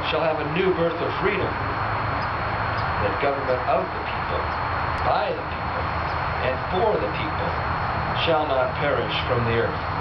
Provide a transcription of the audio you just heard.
shall have a new birth of freedom, that government of the people, by the people, and for the people shall not perish from the earth.